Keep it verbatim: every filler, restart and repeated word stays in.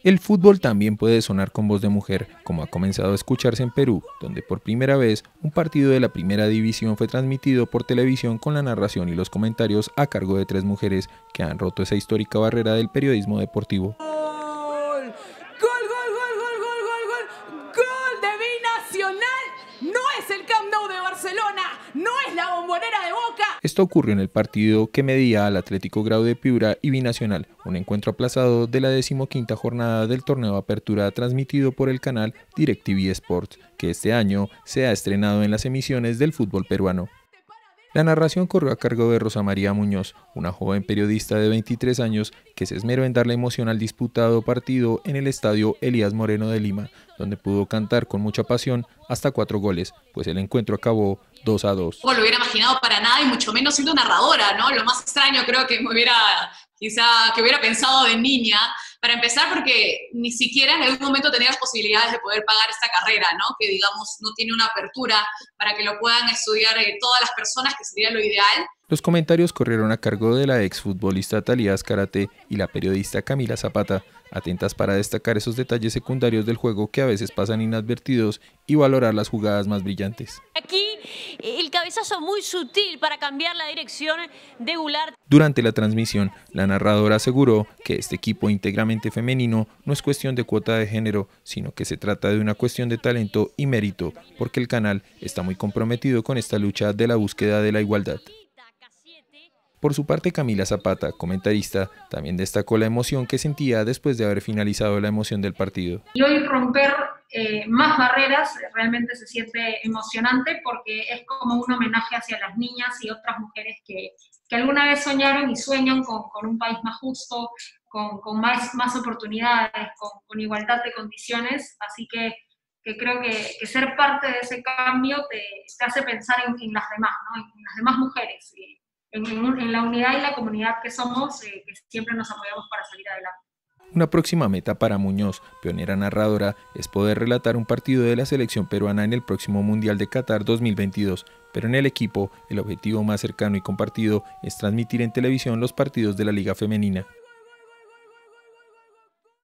El fútbol también puede sonar con voz de mujer, como ha comenzado a escucharse en Perú, donde por primera vez un partido de la primera división fue transmitido por televisión con la narración y los comentarios a cargo de tres mujeres que han roto esa histórica barrera del periodismo deportivo. ¡Gol! ¡Gol, gol, gol, gol, gol, gol, gol! ¡Gol de Binacional! No es el Camp Nou de Barcelona, no es la Bombonera de Boca. Esto ocurrió en el partido que medía al Atlético Grau de Piura y Binacional, un encuentro aplazado de la decimoquinta jornada del torneo Apertura transmitido por el canal DirecTV Sports, que este año se ha estrenado en las emisiones del fútbol peruano. La narración corrió a cargo de Rosa María Muñoz, una joven periodista de veintitrés años que se esmeró en darle emoción al disputado partido en el estadio Elías Moreno de Lima, donde pudo cantar con mucha pasión hasta cuatro goles, pues el encuentro acabó dos a dos. No lo hubiera imaginado para nada y mucho menos siendo narradora, ¿no? Lo más extraño creo que me hubiera, quizá, que hubiera pensado de niña, para empezar porque ni siquiera en algún momento tenía las posibilidades de poder pagar esta carrera, ¿no? Que digamos no tiene una apertura para que lo puedan estudiar eh, todas las personas, que sería lo ideal. Los comentarios corrieron a cargo de la exfutbolista Talía Azcárate y la periodista Camila Zapata, atentas para destacar esos detalles secundarios del juego que a veces pasan inadvertidos y valorar las jugadas más brillantes. Aquí el cabezazo muy sutil para cambiar la dirección de Goulart. Durante la transmisión, la narradora aseguró que este equipo íntegramente femenino no es cuestión de cuota de género, sino que se trata de una cuestión de talento y mérito, porque el canal está muy comprometido con esta lucha de la búsqueda de la igualdad. Por su parte, Camila Zapata, comentarista, también destacó la emoción que sentía después de haber finalizado la emoción del partido. Y hoy romper eh, más barreras realmente se siente emocionante porque es como un homenaje hacia las niñas y otras mujeres que, que alguna vez soñaron y sueñan con, con un país más justo, con, con más, más oportunidades, con, con igualdad de condiciones. Así que, que creo que, que ser parte de ese cambio te, te hace pensar en, en las demás, ¿no? En las demás mujeres. Y, En, en la unidad y la comunidad que somos, eh, que siempre nos apoyamos para salir adelante. Una próxima meta para Muñoz, pionera narradora, es poder relatar un partido de la selección peruana en el próximo Mundial de Qatar dos mil veintidós, pero en el equipo, el objetivo más cercano y compartido es transmitir en televisión los partidos de la Liga Femenina.